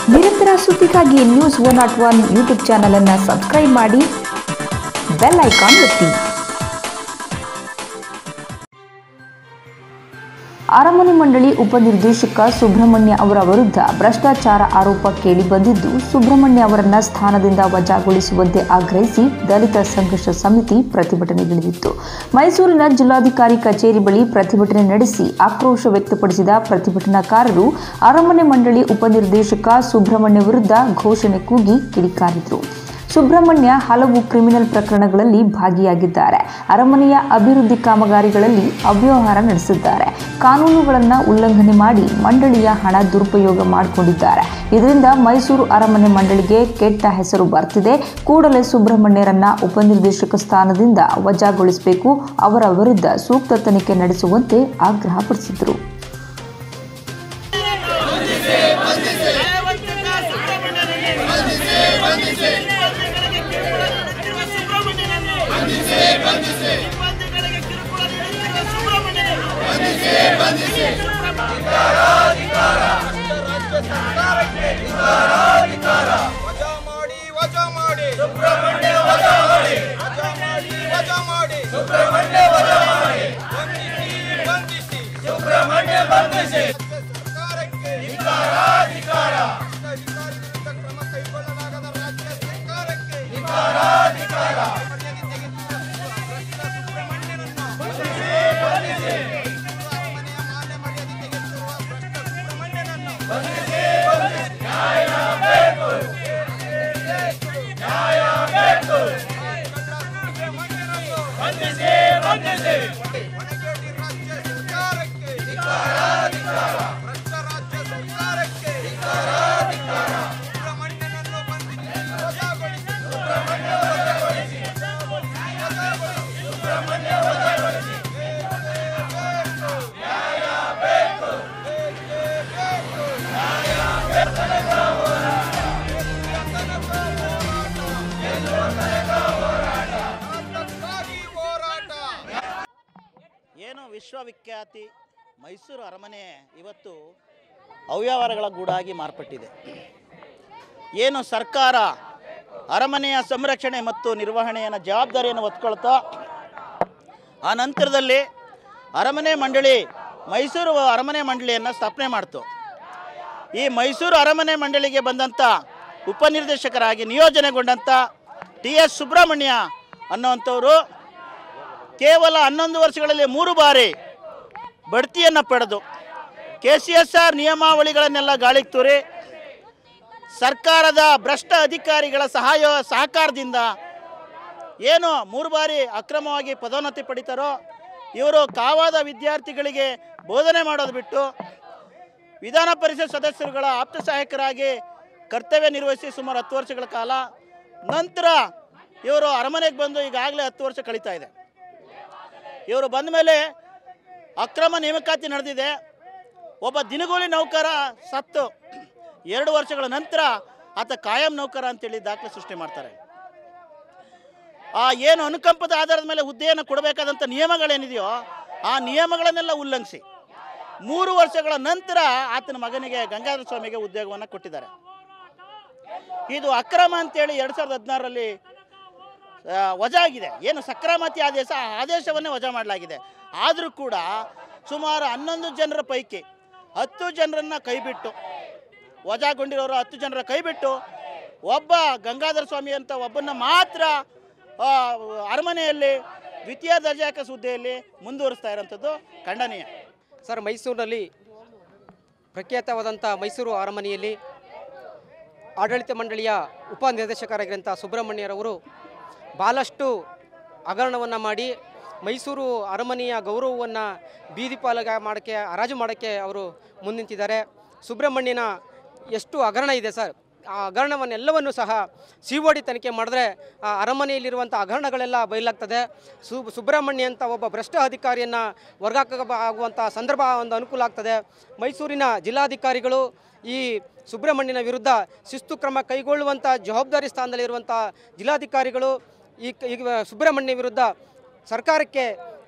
ನಿರಂತರ ಸುದ್ದಿಗಾಗಿ News101 YouTube channel ಅನ್ನು ಸಬ್ಸ್ಕ್ರೈಬ್ ಮಾಡಿ, ಬೆಲ್ ಐಕಾನ್ ಒತ್ತಿ. ಅರಮನೆ ಮಂಡಳಿ ಉಪನಿರ್ದೇಶಕ ಸುಬ್ರಹ್ಮಣ್ಯ ಅವರ ವಿರುದ್ಧ ಭ್ರಷ್ಟಾಚಾರ ಆರೋಪ ಕೇಳಿಬಂದಿದ್ದು, ಸುಬ್ರಹ್ಮಣ್ಯ ಅವರನ್ನ ಸ್ಥಾನದಿಂದ ವಜಾಗೊಳಿಸುವಂತೆ ಆಗ್ರಹಿಸಿ ದಲಿತ ಸಂಘರ್ಷ ಸಮಿತಿ ಪ್ರತಿಭಟನೆಗಿಳಿದಿತ್ತು. ಮೈಸೂರಿನ ಜಿಲ್ಲಾಧಿಕಾರಿ ಕಚೇರಿ ಬಳಿ ಪ್ರತಿಭಟನೆ ನಡೆಸಿ ಆಕ್ರೋಶ ವ್ಯಕ್ತಪಡಿಸಿದ ಪ್ರತಿಭಟನಾಕಾರರು ಅರಮನೆ ಮಂಡಳಿ ಉಪನಿರ್ದೇಶಕ ಸುಬ್ರಹ್ಮಣ್ಯ ವಿರುದ್ಧ ಘೋಷಣೆ ಕೂಗಿ ಕಿಡಿಕಾರಿದರು. ಸುಬ್ರಹ್ಮಣ್ಯ ಹಲವು ಕ್ರಿಮಿನಲ್ ಪ್ರಕರಣಗಳಲ್ಲಿ ಭಾಗಿಯಾಗಿದ್ದಾರೆ. ಅರಮನೆಯ ಅಭಿವೃದ್ಧಿ ಕಾಮಗಾರಿಗಳಲ್ಲಿ ಅವ್ಯವಹಾರ ನಡೆಸಿದ್ದಾರೆ. ಕಾನೂನುಗಳನ್ನು ಉಲ್ಲಂಘನೆ ಮಾಡಿ ಮಂಡಳಿಯ ಹಣ ದುರುಪಯೋಗ ಮಾಡಿಕೊಂಡಿದ್ದಾರೆ. ಇದರಿಂದ ಮೈಸೂರು ಅರಮನೆ ಮಂಡಳಿಗೆ ಕೆಟ್ಟ ಹೆಸರು ಬರ್ತಿದೆ. ಕೂಡಲೇ ಸುಬ್ರಹ್ಮಣ್ಯರನ್ನ ಉಪನಿರ್ದೇಶಕ ಸ್ಥಾನದಿಂದ ವಜಾಗೊಳಿಸಬೇಕು. ಅವರ ವಿರುದ್ಧ ಸೂಕ್ತ ತನಿಖೆ ನಡೆಸುವಂತೆ ಆಗ್ರಹಪಡಿಸಿದರು. ಏನು ವಿಶ್ವವಿಖ್ಯಾತಿ ಮೈಸೂರು ಅರಮನೆ ಇವತ್ತು ಅವ್ಯವಹಾರಗಳ ಗೂಡಾಗಿ ಮಾರ್ಪಟ್ಟಿದೆ. ಏನು ಸರ್ಕಾರ ಅರಮನೆಯ ಸಂರಕ್ಷಣೆ ಮತ್ತು ನಿರ್ವಹಣೆಯ ಜವಾಬ್ದಾರಿಯನ್ನು ಹೊತ್ಕೊಳ್ತಾ ಆ ನಂತರದಲ್ಲಿ ಅರಮನೆ ಮಂಡಳಿ ಮೈಸೂರು ಅರಮನೆ ಮಂಡಳಿಯನ್ನು ಸ್ಥಾಪನೆ ಮಾಡ್ತು. ಈ ಮೈಸೂರು ಅರಮನೆ ಮಂಡಳಿಗೆ ಬಂದಂಥ ಉಪನಿರ್ದೇಶಕರಾಗಿ ನಿಯೋಜನೆಗೊಂಡಂಥ ಟಿ.ಎಸ್. ಸುಬ್ರಹ್ಮಣ್ಯ ಅನ್ನುವಂಥವರು ಕೇವಲ 11 ವರ್ಷಗಳಲ್ಲಿ 3 ಬಾರಿ ಬಡ್ತಿಯನ್ನು ಪಡೆದು KCSR ನಿಯಮಾವಳಿಗಳನ್ನೆಲ್ಲ ಗಾಳಿಗೆ ತೂರಿ ಸರ್ಕಾರದ ಭ್ರಷ್ಟ ಅಧಿಕಾರಿಗಳ ಸಹಕಾರದಿಂದ ಏನು 3 ಬಾರಿ ಅಕ್ರಮವಾಗಿ ಪದೋನ್ನತಿ ಪಡಿತಾರೋ ಇವರು ಕಾವಾದ ವಿದ್ಯಾರ್ಥಿಗಳಿಗೆ ಬೋಧನೆ ಮಾಡೋದು ಬಿಟ್ಟು ವಿಧಾನ ಪರಿಷತ್ ಸದಸ್ಯರುಗಳ ಆಪ್ತ ಸಹಾಯಕರಾಗಿ ಕರ್ತವ್ಯ ನಿರ್ವಹಿಸಿ ಸುಮಾರು 10 ವರ್ಷಗಳ ಕಾಲ ನಂತರ ಇವರು ಅರಮನೆಗೆ ಬಂದು ಈಗಾಗಲೇ 10 ವರ್ಷ ಕಳೀತಾ ಇದೆ. ಇವರು ಬಂದ ಮೇಲೆ ಅಕ್ರಮ ನೇಮಕಾತಿ ನಡೆದಿದೆ. ಒಬ್ಬ ದಿನಗೂಲಿ ನೌಕರ ಸತ್ತು 2 ವರ್ಷಗಳ ನಂತರ ಆತ ಕಾಯಂ ನೌಕರ ಅಂತೇಳಿ ದಾಖಲೆ ಸೃಷ್ಟಿ ಮಾಡ್ತಾರೆ. ಏನು ಅನುಕಂಪದ ಆಧಾರದ ಮೇಲೆ ಹುದ್ದೆಯನ್ನು ಕೊಡಬೇಕಾದಂಥ ನಿಯಮಗಳೇನಿದೆಯೋ ಆ ನಿಯಮಗಳನ್ನೆಲ್ಲ ಉಲ್ಲಂಘಿಸಿ 3 ವರ್ಷಗಳ ನಂತರ ಆತನ ಮಗನಿಗೆ ಗಂಗಾಧರ ಸ್ವಾಮಿಗೆ ಉದ್ಯೋಗವನ್ನು ಕೊಟ್ಟಿದ್ದಾರೆ. ಇದು ಅಕ್ರಮ ಅಂತೇಳಿ 2016ರಲ್ಲಿ ವಜಾ ಆಗಿದೆ. ಏನು ಸಕ್ರಮತಿ ಆದೇಶವನ್ನೇ ವಜಾ ಮಾಡಲಾಗಿದೆ. ಆದರೂ ಕೂಡ ಸುಮಾರು 11 ಜನರ ಪೈಕಿ 10 ಜನರನ್ನು ಕೈಬಿಟ್ಟು ವಜಾಗೊಂಡಿರೋರು 10 ಜನರ ಕೈಬಿಟ್ಟು ಒಬ್ಬ ಗಂಗಾಧರ ಸ್ವಾಮಿ ಅಂತ ಒಬ್ಬನ್ನ ಮಾತ್ರ ಅರಮನೆಯಲ್ಲಿ ದ್ವಿತೀಯ ದರ್ಜೆಯ ಹುದ್ದೆಯಲ್ಲಿ ಮುಂದುವರಿಸ್ತಾ ಇರೋಂಥದ್ದು ಖಂಡನೀಯ. ಸರ್, ಮೈಸೂರಿನಲ್ಲಿ ಪ್ರಖ್ಯಾತವಾದಂಥ ಮೈಸೂರು ಅರಮನೆಯಲ್ಲಿ ಆಡಳಿತ ಮಂಡಳಿಯ ಉಪನಿರ್ದೇಶಕರಾಗಿರುವಂಥ ಸುಬ್ರಹ್ಮಣ್ಯರವರು ಭಾಳಷ್ಟು ಹಗರಣವನ್ನು ಮಾಡಿ ಮೈಸೂರು ಅರಮನೆಯ ಗೌರವವನ್ನು ಬೀದಿ ಮಾಡೋಕ್ಕೆ ಹರಾಜು ಮಾಡೋಕ್ಕೆ ಅವರು ಮುಂದಿಂತಿದ್ದಾರೆ. ಸುಬ್ರಹ್ಮಣ್ಯನ ಎಷ್ಟು ಹಗರಣ ಇದೆ ಸರ್, ಆ ಹಗರಣವನ್ನೆಲ್ಲವನ್ನು ಸಹ COD ತನಿಖೆ ಮಾಡಿದ್ರೆ ಆ ಅರಮನೆಯಲ್ಲಿರುವಂಥ ಹಗರಣಗಳೆಲ್ಲ ಬಯಲಾಗ್ತದೆ. ಸುಬ್ರಹ್ಮಣ್ಯ ಅಂತ ಒಬ್ಬ ಭ್ರಷ್ಟ ಅಧಿಕಾರಿಯನ್ನು ಆಗುವಂಥ ಸಂದರ್ಭ ಒಂದು ಅನುಕೂಲ ಆಗ್ತದೆ. ಮೈಸೂರಿನ ಜಿಲ್ಲಾಧಿಕಾರಿಗಳು ಈ ಸುಬ್ರಹ್ಮಣ್ಯನ ವಿರುದ್ಧ ಶಿಸ್ತು ಕ್ರಮ ಕೈಗೊಳ್ಳುವಂಥ ಜವಾಬ್ದಾರಿ ಸ್ಥಾನದಲ್ಲಿರುವಂಥ ಜಿಲ್ಲಾಧಿಕಾರಿಗಳು ಈ ಸುಬ್ರಹ್ಮಣ್ಯ ವಿರುದ್ಧ ಸರ್ಕಾರಕ್ಕೆ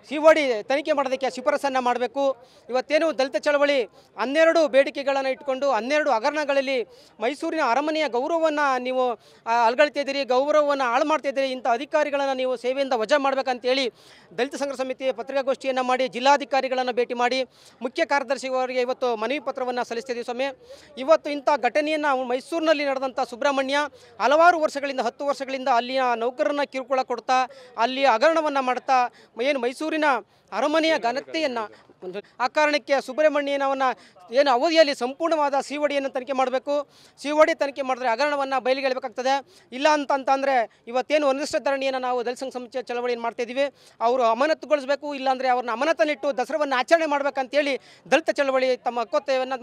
ಸಿಒಡಿ ತನಿಖೆ ಮಾಡೋದಕ್ಕೆ ಶಿಫಾರಸನ್ನು ಮಾಡಬೇಕು. ಇವತ್ತೇನು ದಲಿತ ಚಳವಳಿ 12 ಬೇಡಿಕೆಗಳನ್ನು ಇಟ್ಕೊಂಡು 12 ಹಗರಣಗಳಲ್ಲಿ ಮೈಸೂರಿನ ಅರಮನೆಯ ಗೌರವವನ್ನು ನೀವು ಅಲ್ಗಳ್ತಿದ್ದೀರಿ, ಗೌರವವನ್ನು ಹಾಳು ಮಾಡ್ತಿದ್ದೀರಿ, ಇಂಥ ಅಧಿಕಾರಿಗಳನ್ನು ನೀವು ಸೇವೆಯಿಂದ ವಜಾ ಮಾಡಬೇಕಂತೇಳಿ ದಲಿತ ಸಂಘರ್ಷ ಸಮಿತಿ ಪತ್ರಿಕಾಗೋಷ್ಠಿಯನ್ನು ಮಾಡಿ ಜಿಲ್ಲಾಧಿಕಾರಿಗಳನ್ನು ಭೇಟಿ ಮಾಡಿ ಮುಖ್ಯ ಕಾರ್ಯದರ್ಶಿಯವರಿಗೆ ಇವತ್ತು ಮನವಿ ಪತ್ರವನ್ನು ಸಲ್ಲಿಸ್ತಿದ್ದೀವಿ ಸ್ವಾಮಿ. ಇವತ್ತು ಇಂಥ ಘಟನೆಯನ್ನು ಮೈಸೂರಿನಲ್ಲಿ ನಡೆದಂಥ ಸುಬ್ರಹ್ಮಣ್ಯ ಹಲವಾರು ವರ್ಷಗಳಿಂದ 10 ವರ್ಷಗಳಿಂದ ಅಲ್ಲಿಯ ನೌಕರರನ್ನ ಕಿರುಕುಳ ಕೊಡ್ತಾ ಅಲ್ಲಿ ಹಗರಣವನ್ನು ಮಾಡ್ತಾ ಏನು ಮೈಸೂರಿನ ಅರಮನೆಯ ಘನತೆಯನ್ನು ಆ ಕಾರಣಕ್ಕೆ ಸುಬ್ರಹ್ಮಣ್ಯನವನ್ನು ಏನು ಅವಧಿಯಲ್ಲಿ ಸಂಪೂರ್ಣವಾದ ಸಿಒಡಿಯನ್ನು ತನಿಖೆ ಮಾಡಬೇಕು. ಸಿಒಡಿ ತನಿಖೆ ಮಾಡಿದ್ರೆ ಹಗರಣವನ್ನು ಬಯಲಿಗೆ ಎಳಬೇಕಾಗ್ತದೆ. ಇಲ್ಲ ಅಂತಂದರೆ ಇವತ್ತೇನು ಅನಿಷ್ಟ ಧರಣಿಯನ್ನು ನಾವು ದಲಿತ ಸಂಘ ಸಮಿತಿಯ ಚಳವಳಿಯನ್ನು ಮಾಡ್ತಾಯಿದ್ದೀವಿ, ಅವರು ಅಮಾನತುಗೊಳಿಸಬೇಕು, ಇಲ್ಲಾಂದರೆ ಅವ್ರನ್ನ ಅಮಾನತನಿಟ್ಟು ದಸರಾವನ್ನು ಆಚರಣೆ ಮಾಡಬೇಕಂತೇಳಿ ದಲಿತ ಚಳವಳಿ ತಮ್ಮ ಹಕ್ಕೊತ್ತಾಯವನ್ನು